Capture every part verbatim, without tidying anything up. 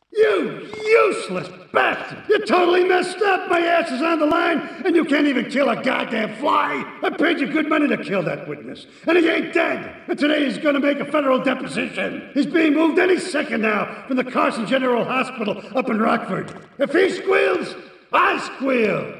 You useless bastard! You totally messed up! My ass is on the line, and you can't even kill a goddamn fly! I paid you good money to kill that witness, and he ain't dead! And today he's gonna make a federal deposition! He's being moved any second now from the Carson General Hospital up in Rockford. If he squeals, I squeal!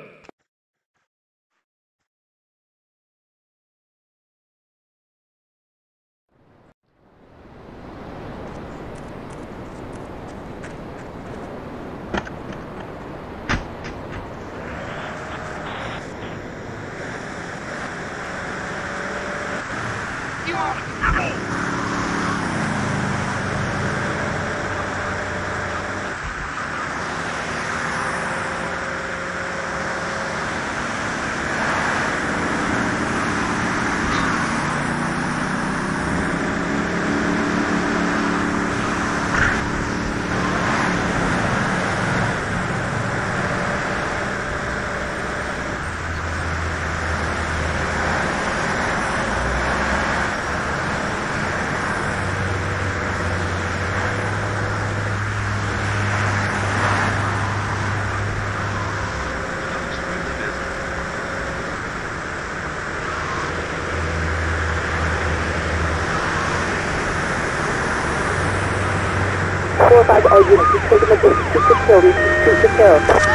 four five all units, just take a look at shoot the kill, we shoot the kill.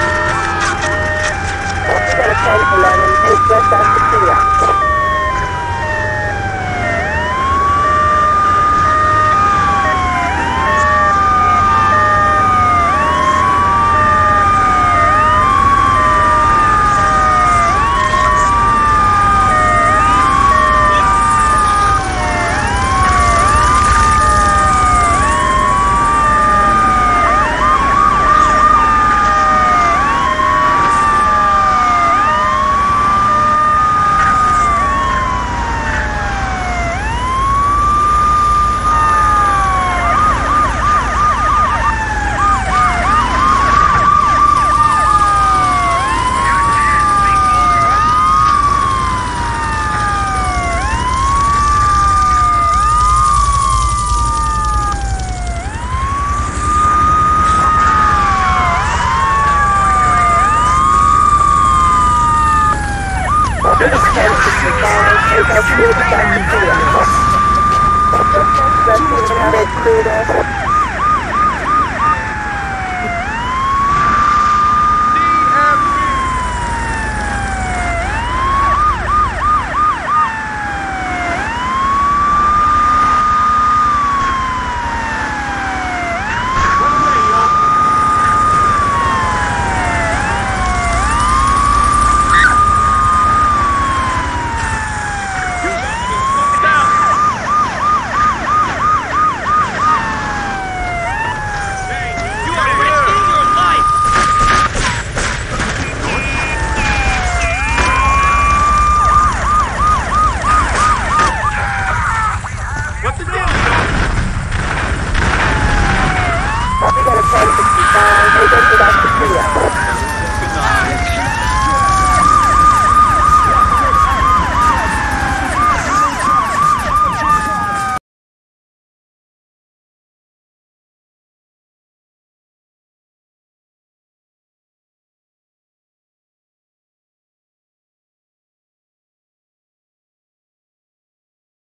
We got a ten eleven, take west out to Syria. Red Cruiser.